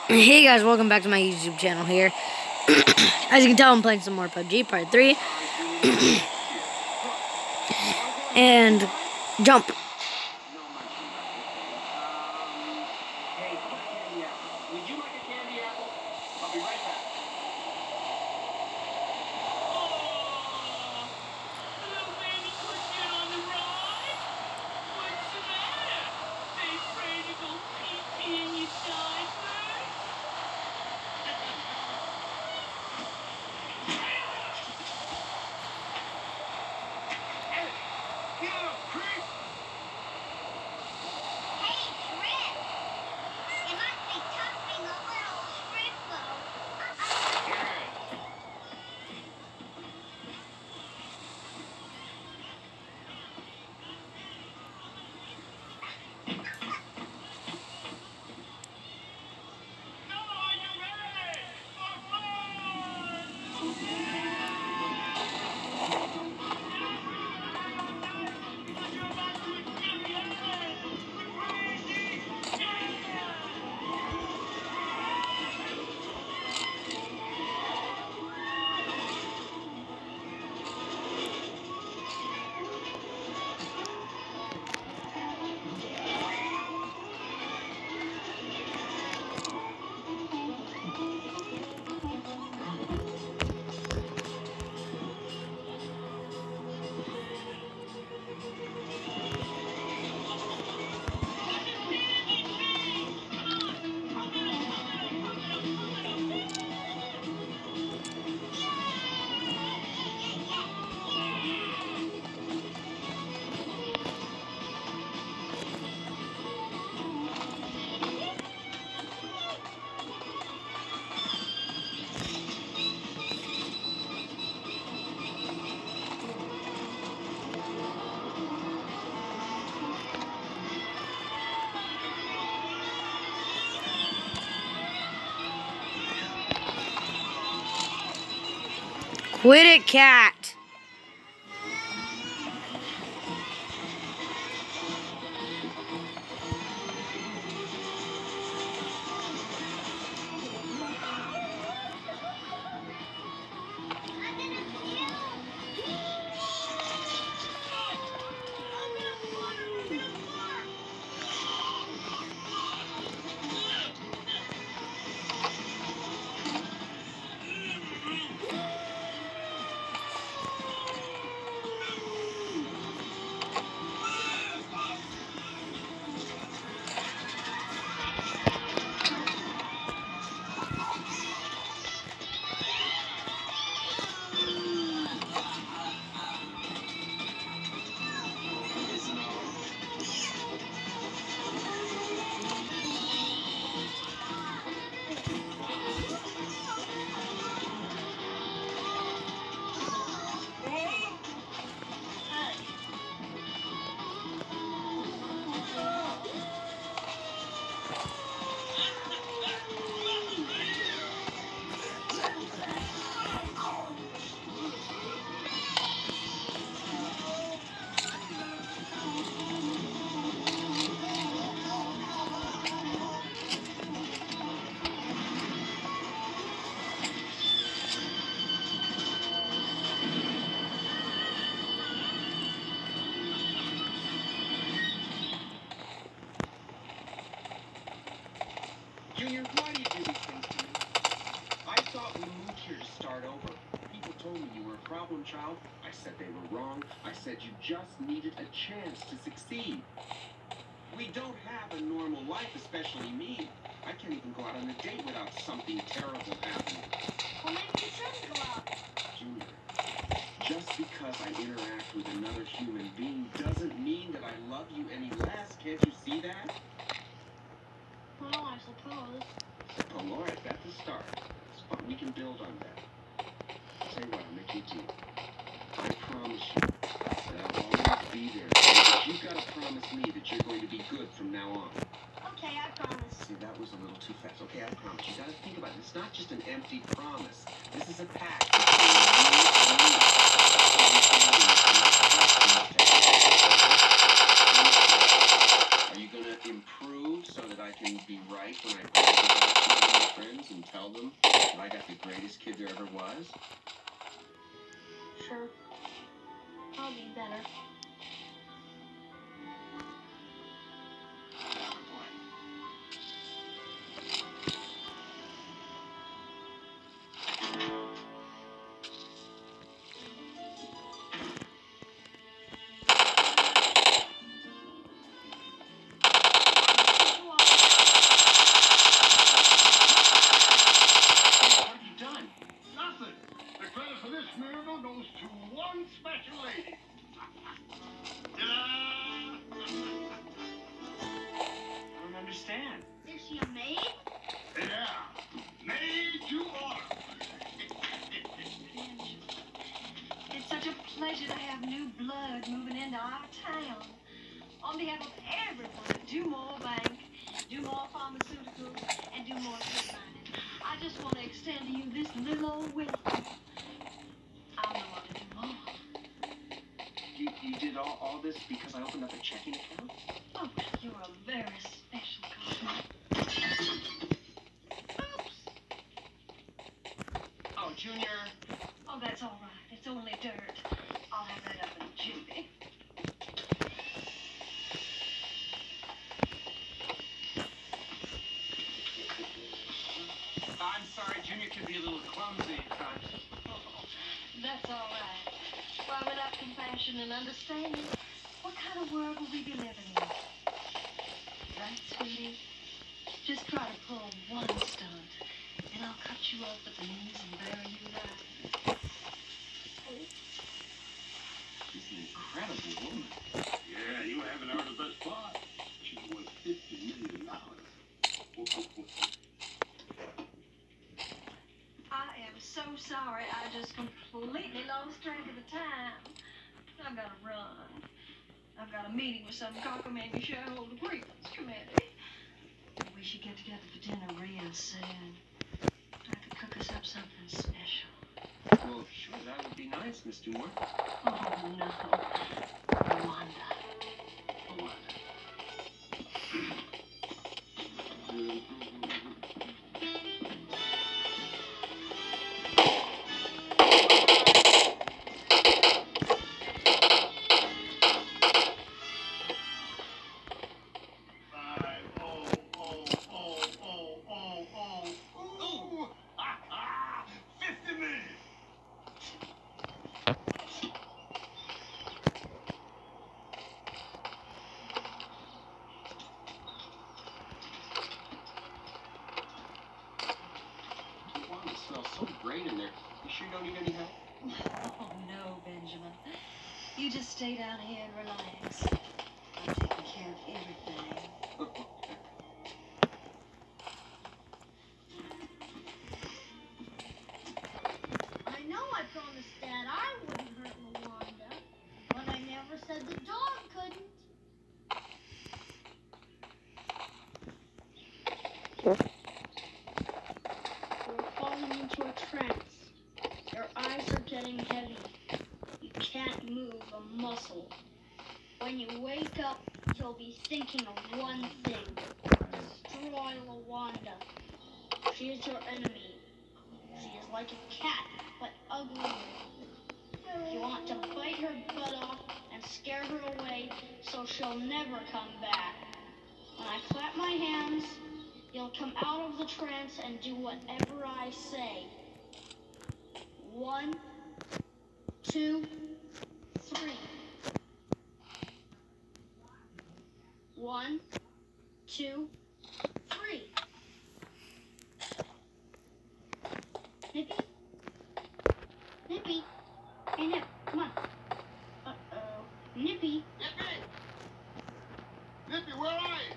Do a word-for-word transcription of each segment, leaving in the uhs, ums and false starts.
Hey guys, welcome back to my YouTube channel here. As you can tell, I'm playing some more P U B G Part three. And jump. Quit it, cat. Junior, why do you do these things to me? I thought we moved here to start over. People told me you were a problem child. I said they were wrong. I said you just needed a chance to succeed. We don't have a normal life, especially me. I can't even go out on a date without something terrible happening. Well, maybe you shouldn't go out. Junior, just because I interact with another human being doesn't mean that I love you any less. Can't you see that? Well, I suppose. Well, all right, that's a start. But we can build on that. I'll tell you what, I'll make you a deal. I promise you that I'll always be there. But you've got to promise me that you're going to be good from now on. Okay, I promise. See, that was a little too fast. Okay, I promise. You got to think about it. It's not just an empty promise. This is a pact between you and me. Are you going to improve so that I can be right when I afraid there ever was. Sure. I'll be better. Pleasure to have new blood moving into our town. On behalf of everyone at Dumore Bank, Dumore Pharmaceuticals, and Dumore Strip Mining, I just want to extend to you this little old welcome. I know what to do more. You, you did all, all this because I opened up a checking account? Oh, you're a very special customer. Oops. Oh, Junior. Oh, that's all right. It's only dirt. I'll have that up in Judy. I'm sorry, Junior can be a little clumsy at times. Oh, that's all right. Why, without compassion and understanding, what kind of world will we be living in? Right, sweetie? Just try to pull one stunt, and I'll cut you up at the knees and bury you alive. She's an incredible woman. Yeah, you haven't heard the best part. She's worth fifty million dollars. I am so sorry. I just completely lost track of the time. I've got to run. I've got a meeting with some cockamamie shareholder grievance committee. We should get together for dinner real soon. I could cook us up something special. Well, sure, that would be nice, Miss Dumore. Oh, no. Wanda. Wanda. So great in there. You sure you don't need any help? Oh, no, Benjamin. You just stay down here and relax. I'm taking care of everything. I know I promised Dad I wouldn't hurt Lawanda, but I never said the dog couldn't. You're falling into a trance. Your eyes are getting heavy. You can't move a muscle. When you wake up, you'll be thinking of one thing. Destroy Lawanda. She is your enemy. She is like a cat, but uglier. You want to bite her butt off and scare her away so she'll never come back. When I clap my hands, you'll come out of the trance and do whatever I say. One, two, three. One, two, three. Nippy? Nippy? Hey, Nip, come on. Uh-oh. Nippy? Nippy! Nippy, where are you?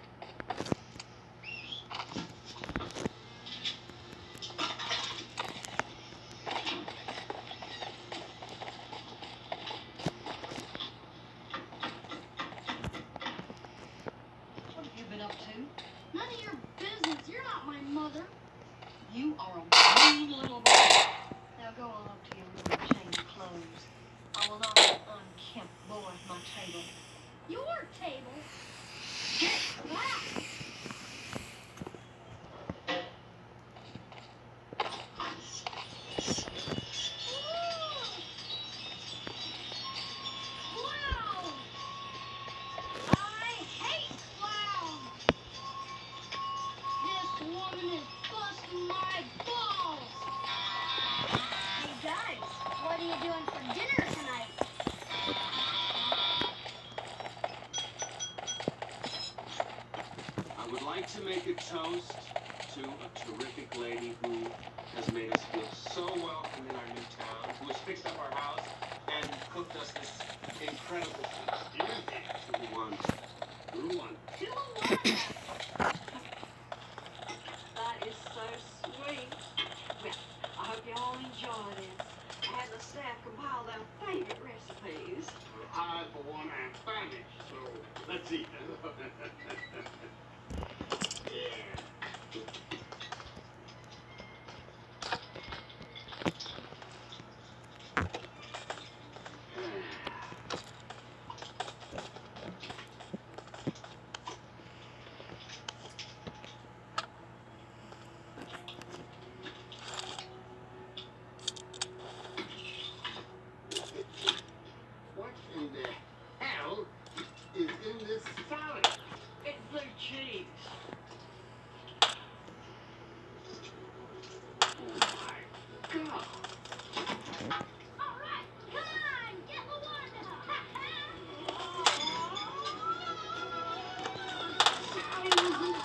What have you been up to? None of your business. You're not my mother. You are a mean little boy. Now go on up to your room and change clothes. I will not have unkempt boy at my table. Your table? Get back! like to make a toast to a terrific lady who has made us feel so welcome in our new town, who has fixed up our house and cooked us this incredible food. Two to one. Two to one. Two and one. That is so sweet. Well, I hope you all enjoy this. I had the staff compile their favorite recipes. I, for one, am famished, so let's eat. Yeah. What in the hell is in this salad? It's blue cheese. Oh my God! All right, come on, get Luanda.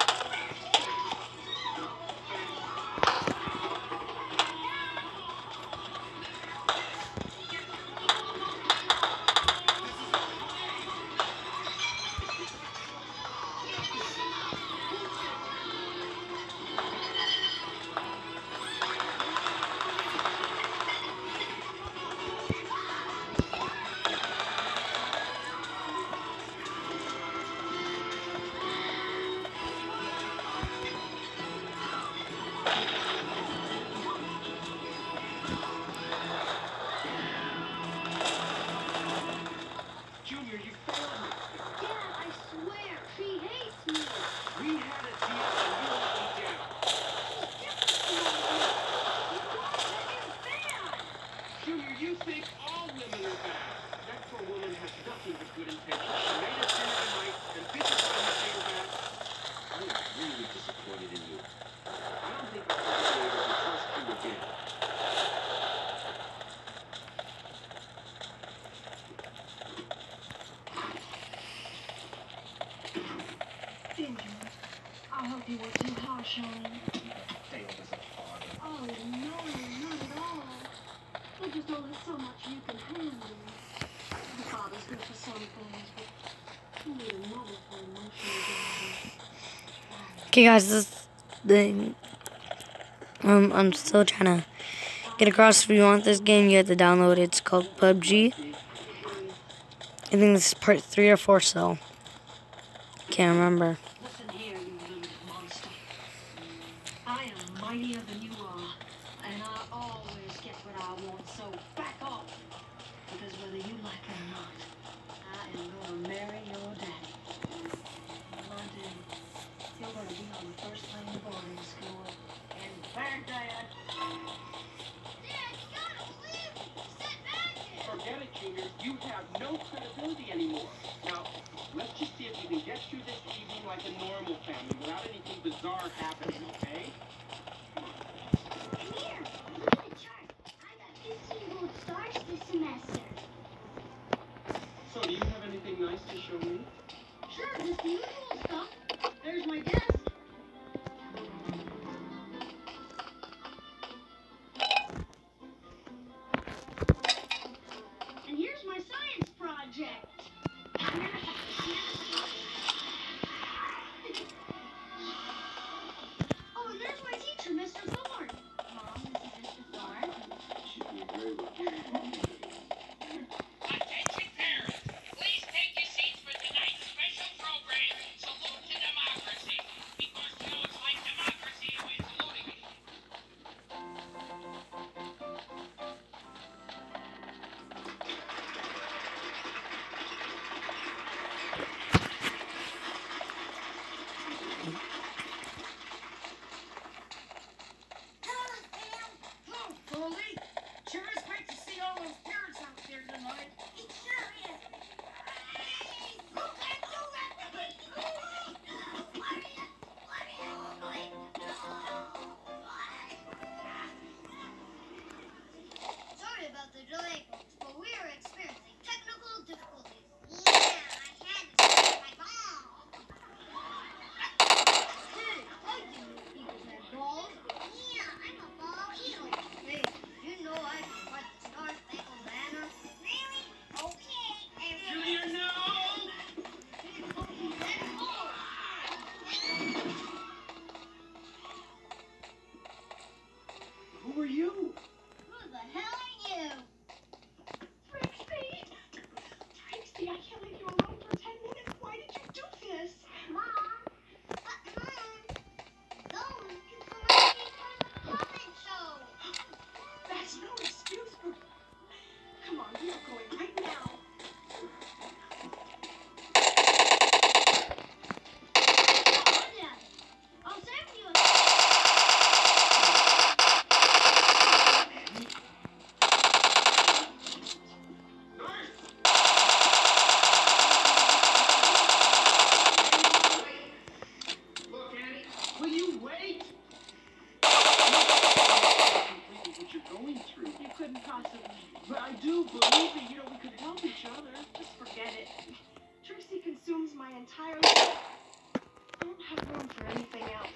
Junior, you failed me. Dad, I swear, she hates me. We had a deal and you let me down. Junior, you think all women are bad. That poor woman has nothing but good intentions. She made us dinner tonight, and this is why you say her back. I'm really disappointed in you. I don't think I'll ever be able to trust you again. Ginger, I hope you weren't too harsh on him. Dale is a father. Oh, no, not at all. There's just only so much you can handle. The father's good for some things, but you need a mother for emotional guidance. Okay, guys, this thing. Um, I'm still trying to get across. If you want this game, you have to download it. It's called P U B G. I think this is part three or four, so can't remember. Listen here, you little monster. I am mightier than you are, and I always get what I want, so back off. Because whether you like it or not, I am gonna marry your daddy. When I do, you're gonna be on the first plane to boarding school in Baghdad. Dad, you gotta believe me. Sit back there. Forget it, Junior. You have no credibility anymore. Now, let's just see if we can get through this evening like a normal family without anything bizarre happening, okay? Here, look at the chart. I got fifteen gold stars this semester. So, do you have anything nice to show me? Sure, just the usual stuff. There's my desk. And here's my science project. Oh, and there's my teacher, Mister Thorne. Mom, this is Mister Thorne. She's doing very well. Attention parents, please take your seats for tonight's special program, room for anything else.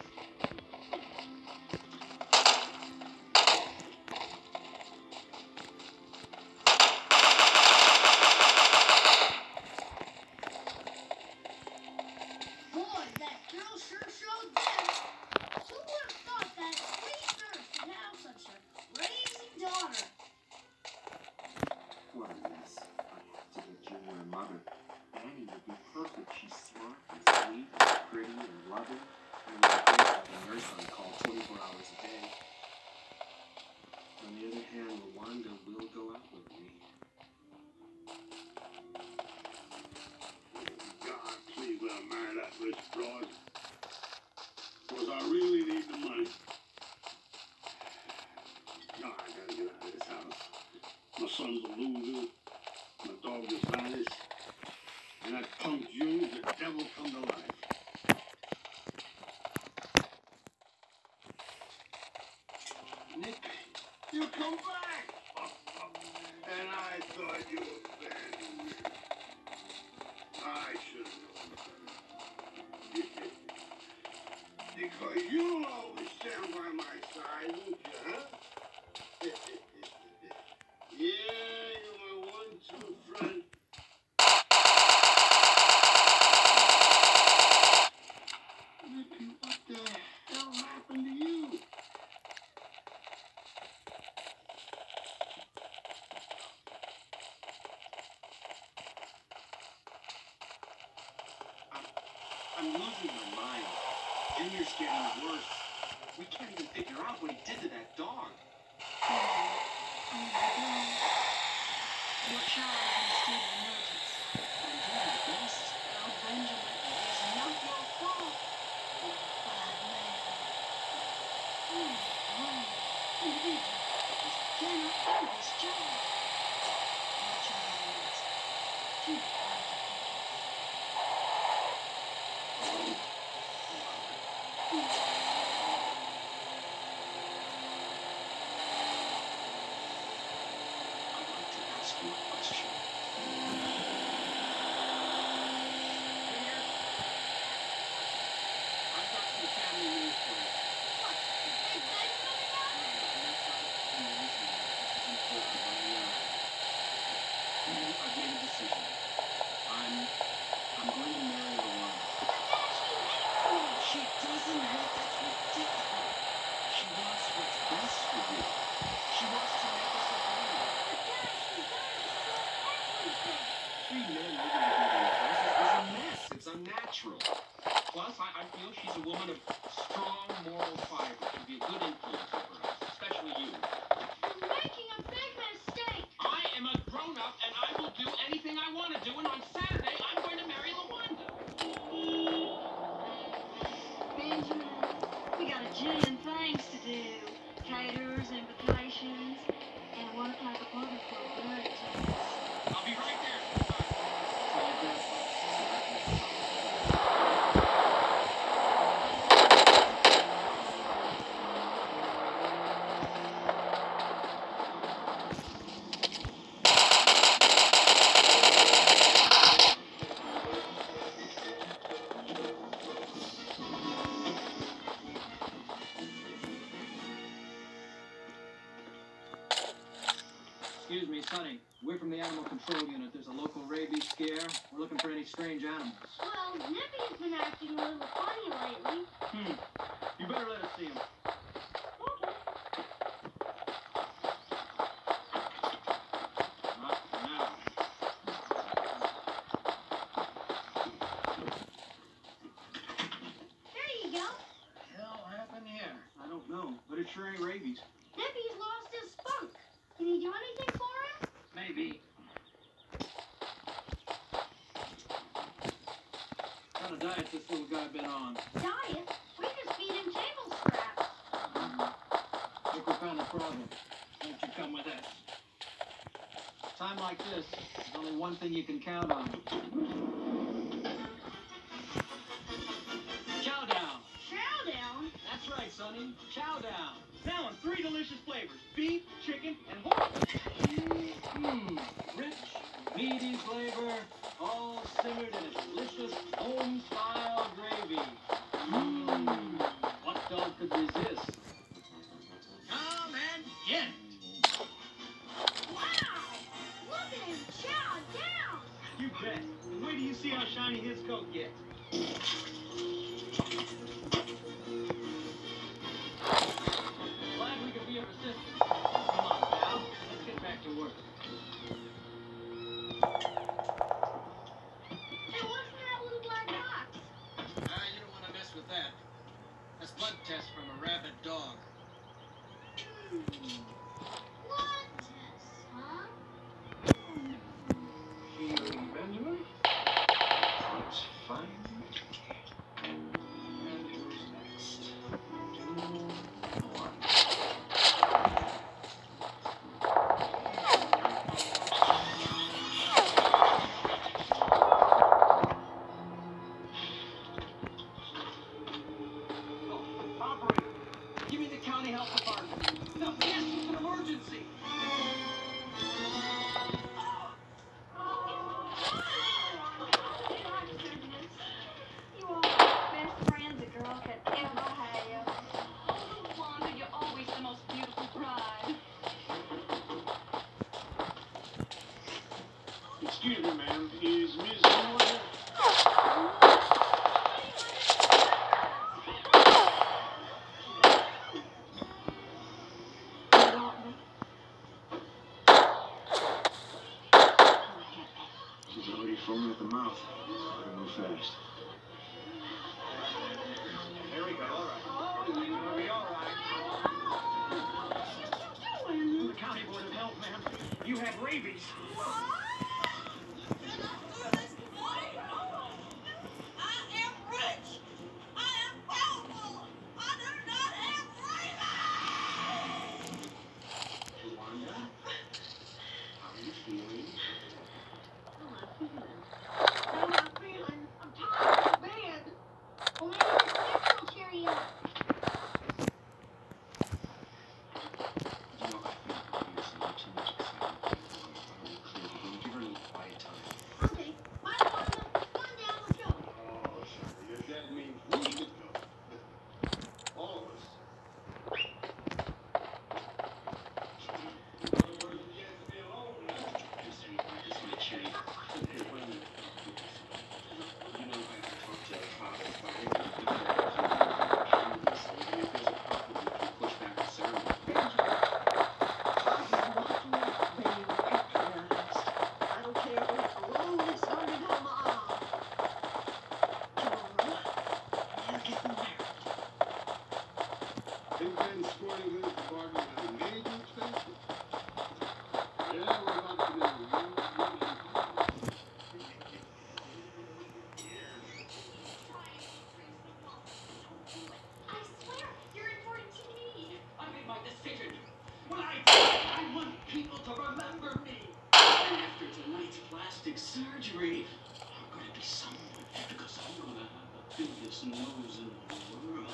Boy, that girl sure showed them. Who would have thought that sweet nurse could have such a crazy daughter? What a mess. I have to get Junior a mother. Annie would be perfect. She's smart and sweet and pretty and loving. And would be great to have a nurse on call twenty-four hours a day. On the other hand, Rwanda will go out with me. God, please let him marry that rich broad. Because I really need the money. No, I gotta get out of this house. My son's a loser. My dog just vanished. And that punk Junior's the devil come to life. Nick, you come back! And I thought you abandoned me. I should have known better. Because you'll always stand by my side, won't you, huh? Yeah, you're my one-two friend. Nicky, what the hell happened to you? I'm losing my mind. Junior's getting worse. We can't even figure out what he did to that dog. Oh my God. Your child has still emergence. I'm doing the best. Oh, Benjamin, it is not your fault. You're a bad man. Oh, wow. Individual is cannot do this job. Your child is too hard to I'd like to ask you a question. I've got some family news for you. What? Is Big Ben coming out? I've made a decision. I'm, I'm going to marry Rwanda. But Dad, she hates me. She doesn't have that's ridiculous. She wants what's best for you. She wants to make us agree. But Dad, she's gonna destroy everything. Three men living together in a house is a mess. It's unnatural. Plus, I, I feel she's a woman of strong moral fiber. She'd be a good influence over us, especially you. You're making a big mistake. I am a grown-up, and I will do anything I want to do, and on Saturday, I'm going to marry Lawanda. Benjamin, we got a jillion things to do. Caterers, invitations, and one pack of butter for a bird. I'll be right there. Excuse me, Sonny. We're from the Animal Control Unit. There's a local rabies scare. We're looking for any strange animals. Well, Nippy's been acting a little funny lately. Hmm. You better let us see him. Okay. Not now. There you go. What the hell happened here? I don't know, but it sure ain't rabies. Nippy's lost his spunk. Can you do anything for him? Maybe. What kind of diet's this little guy been on? Diet? We just feed him table scraps. Think we found the problem. Why don't you come with us? Time like this, there's only one thing you can count on. Chow down. Chow down? That's right, Sonny. Chow down. Now in three delicious flavors: beef, chicken, and pork. Mmm, rich, meaty flavor, all simmered in a delicious home-style gravy. Mmm. Ah, you don't want to mess with that. That's blood test from a rabid dog. Blood test, huh? Healing Benjamin? Looks fine. And who's next? Two, one. Operator, give me the county health department. No, yes, it's an emergency. You are the best friends a girl could ever have. Oh, Wanda, you're always the most beautiful bride. Excuse me, ma'am. Is Miss Moore here? She's already foaming at the mouth. Better move fast. There we go. All right. Oh, you'll be all right. The county board of health, ma'am. You have rabies. Wanda? How are you feeling? I'm not feeling. I'm tired of bed. Well, maybe the stick will cheer you up. You know, I think there's a little too much excitement. Are we clear? We're gonna give her a little quiet time. Okay. Bye, Wanda. One down, let's go. Oh, sure. Your dad means we could go. All of us. Just, just want to cheer you. Hey, wait a minute. You know, I talked to your father about it. So if there's a problem, we can push back the ceremony. I don't care if it's alone this morning on my arm. You're getting married. Big Ben Sporting Goods Department has a major extension. Yeah, we're about to do a real I swear, you're important to me. I made my decision. When I die, I want people to remember me. And after tonight's plastic surgery, I'm going to be someone because I'm going to have the biggest nose in the world.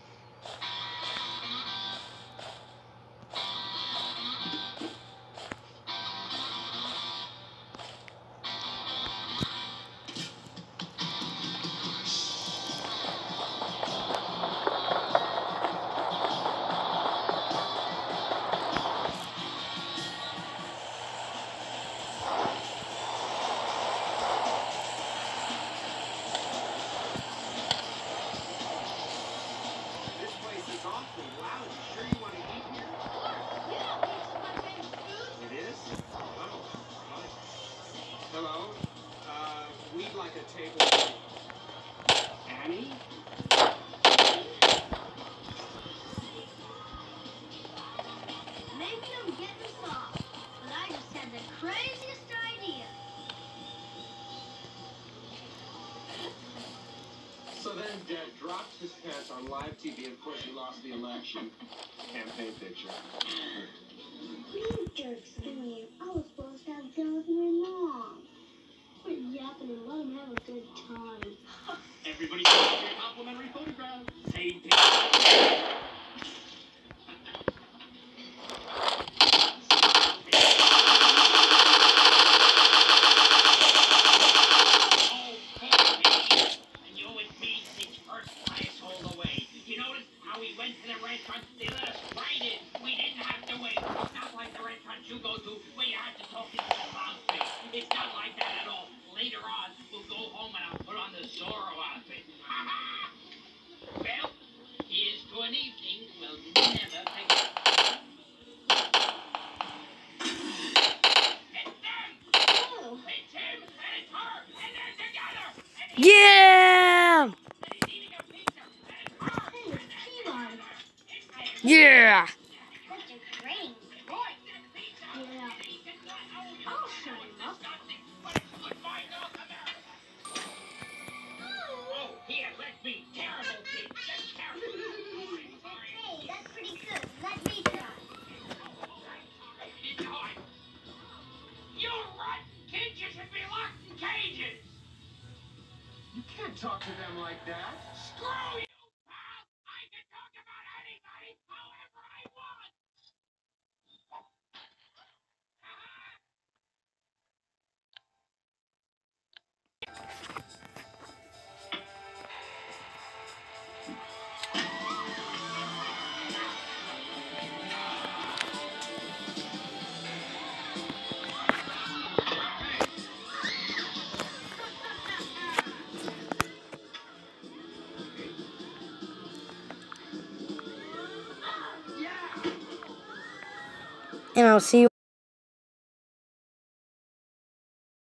This place is awfully loud. You sure you want to eat here? Yeah, it's my favorite food. It is? Oh, right. Hello. Uh, we'd like a table. Annie? Maybe I'm getting soft, but I just had the craziest idea. So then Dad dropped his pants on live T V and of course he lost the election. Campaign picture. You jerks, Dwayne. I was supposed to have dinner with my mom. Quit yapping and let him have a good time. Everybody take a complimentary photograph. Same picture. And you and me sits first class all the way. You notice how we went to the restaurant? They let us right in. We didn't have to wait. It's not like the restaurants you go to where you have to talk into the mouth face. It's not like that at all. Later on, we'll go home and I'll put on the Zorro outfit. Well, here's Yeah! That's a great. Yeah. I'll shut him up. Oh, here, let me. Terrible kid. Just terrible. Hey, that's pretty good. Let me try. You rotten kids, you should be locked in cages. You can't talk to them like that. Screw you, pal. I can talk about anybody however I want. And I'll see you.